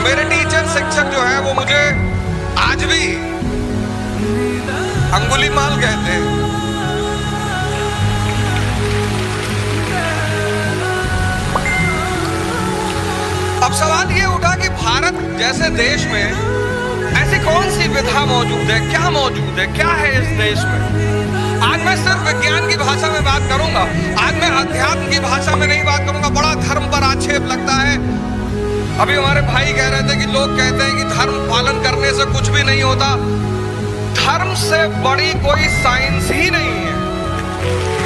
मेरे टीचर शिक्षक जो है वो मुझे आज भी अंगुलीमाल कहते हैं। अब सवाल ये उठा कि भारत जैसे देश में ऐसी कौन सी विधा मौजूद है, क्या मौजूद है, क्या है इस देश में। आज मैं सिर्फ विज्ञान की भाषा में बात करूंगा, आज मैं अध्यात्म की भाषा में नहीं बात करूंगा। बड़ा धर्म पर आक्षेप लगता है। अभी हमारे भाई कह रहे थे कि लोग कहते हैं कि धर्म पालन करने से कुछ भी नहीं होता। धर्म से बड़ी कोई साइंस ही नहीं है।